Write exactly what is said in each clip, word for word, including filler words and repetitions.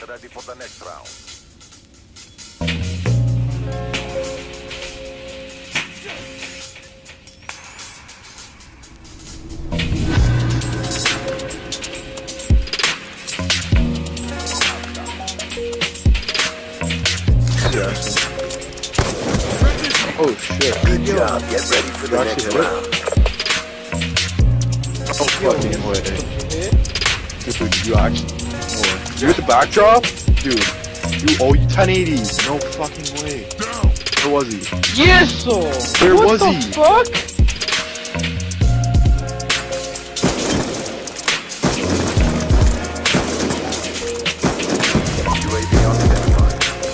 ready for the next round. Oh shit. Good job. Get ready for the next round. Oh fucking way. Dude, you actually... You hit the backdrop? Dude. You... Oh, you ten eighty. No fucking way. Where was he? Yes, sir! Where what was the he? fuck? U A V on standby.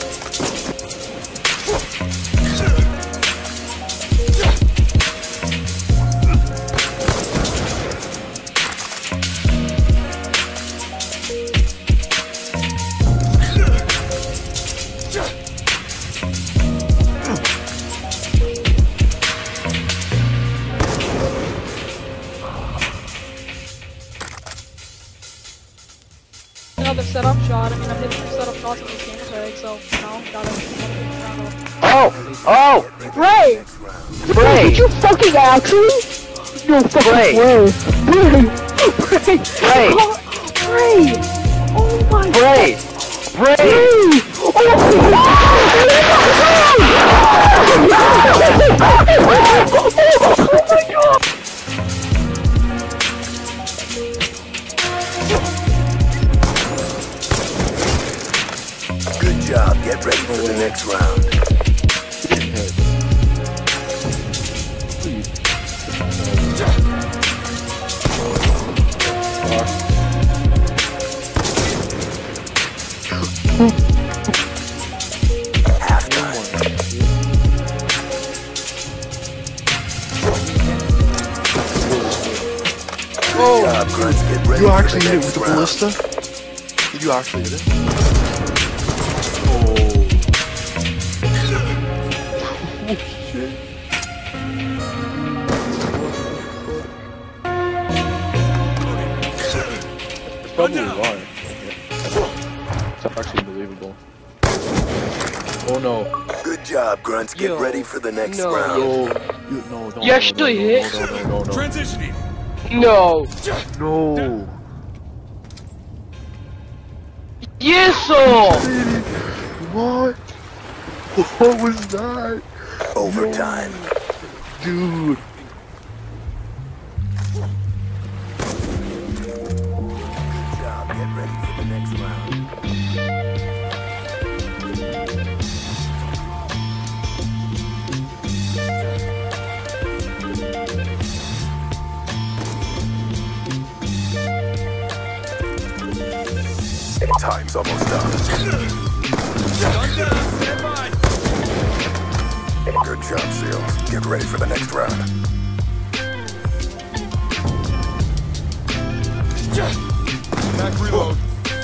Another setup shot. I mean, I've hit two setup shots in this gameplay, so, you know, gotta... Oh! Oh! Braay! Braay! Did you fucking actually? No fucking Braay! way! Braay! Braay! Braay! Oh my god! Braay! Braay! Braay! Oh my god! Good job. Get ready for the next round. Oh! Good job, Grunts. Get ready You for actually the hit it next with the round. ballista? Did you actually hit it? Oh. Oh shit. It's probably a lie. It's actually unbelievable. Oh no. Good job, Grunts. Get Yo, ready for the next no. round. No. You, no, don't. You actually no, no, hit? No, no, no, no, no. Transitioning. No! No. Yes, sir! What? What was that? Overtime. Dude. Good job. Get ready for the next round. Time's almost done. Gun down, stand by. Good job, SEALs. Get ready for the next round. Back reload.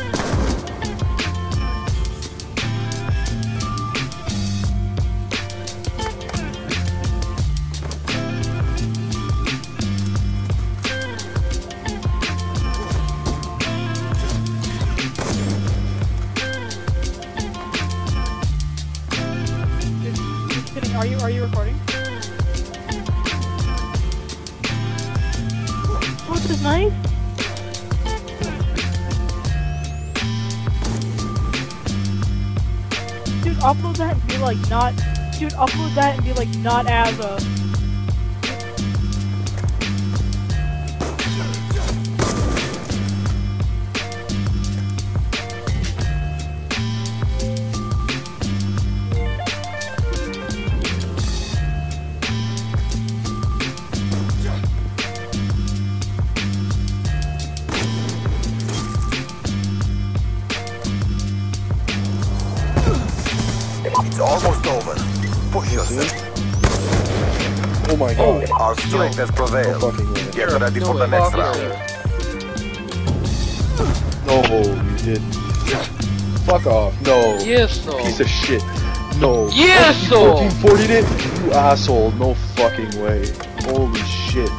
Are you, are you recording? Oh, this is nice. Dude, upload that and be like not... Dude, upload that and be like not as a... It's almost over. Push yourself. Oh my god. Our strength has prevailed. No fucking way. Get ready for the next round. No, you didn't. Fuck off. No. Yes, sir. Piece of shit. No. Yes, you sir. fourteen forty'd it? You asshole. No fucking way. Holy shit.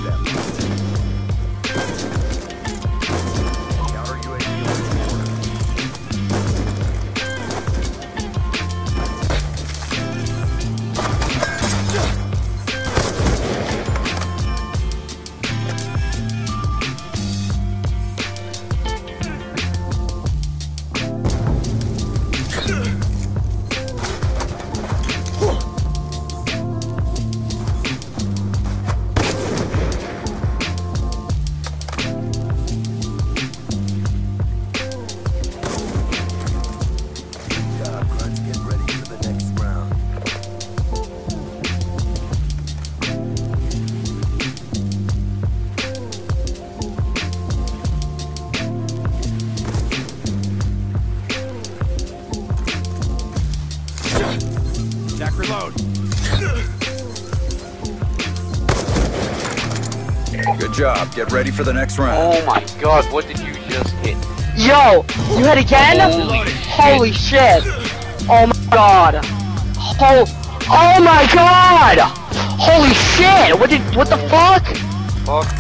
them. Counter U A V on order. Jack, reload. Good job. Get ready for the next round. Oh my god, what did you just hit? Yo! You hit again? Holy Holy shit! Oh my god! Oh, oh my god! Holy shit! What did, what the fuck? Fuck.